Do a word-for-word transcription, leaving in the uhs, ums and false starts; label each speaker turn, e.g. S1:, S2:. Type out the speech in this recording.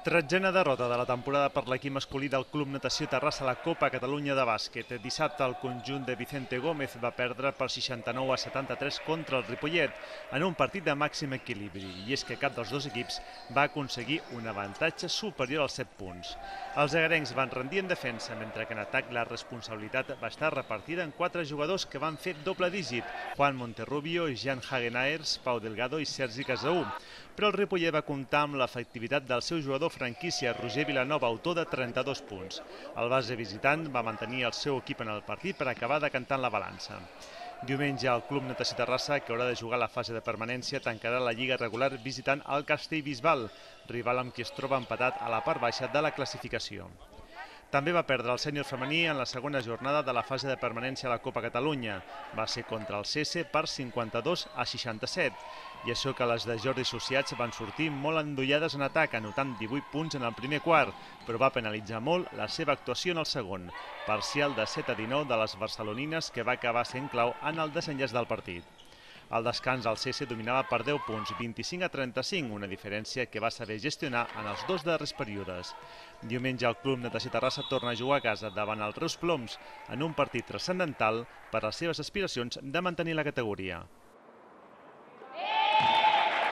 S1: Tretzena derrota de la temporada per l'equip masculí del Club Natació Terrassa a la Copa Catalunya de bàsquet. Dissabte el conjunt de Vicente Gómez va perdre per seixanta-nou a setanta-tres contra el Ripollet en un partit de màxim equilibri, i és que cap dels dos equips va aconseguir un avantatge superior als set punts. Els agarencs van rendir en defensa, mentre que en atac la responsabilitat va estar repartida en quatre jugadors que van fer doble dígit: Juan Monterrubio, Jan Hagenaers, Pau Delgado i Sergi Casaú. Però el Ripollet va comptar amb l'efectivitat del seu jugador franquícia, Roger Vilanova, autor de trenta-dos punts. El base visitant va mantenir el seu equip en el partit per acabar decantant la balança. Diumenge el Club Natació Terrassa, que haurà de jugar la fase de permanència, tancarà la lliga regular visitant el Castellbisbal, rival amb qui es troba empatat a la part baixa de la classificació. També va perdre el sènior femení en la segona jornada de la fase de permanència a la Copa Catalunya. Va ser contra el C S per cinquanta-dos a seixanta-set. I això que les de Jordi Sociats van sortir molt endollades en atac, anotant divuit punts en el primer quart, però va penalitzar molt la seva actuació en el segon. Parcial de set a dinou de les barcelonines, que va acabar sent clau en el desenllaç del partit. Al descans el C S dominava per deu punts, vint-i-cinc a trenta-cinc, una diferència que va saber gestionar en els dos darrers períodes. Diumenge el Club Natació Terrassa torna a jugar a casa davant el Reus Ploms en un partit transcendental per a les seves aspiracions de mantenir la categoria.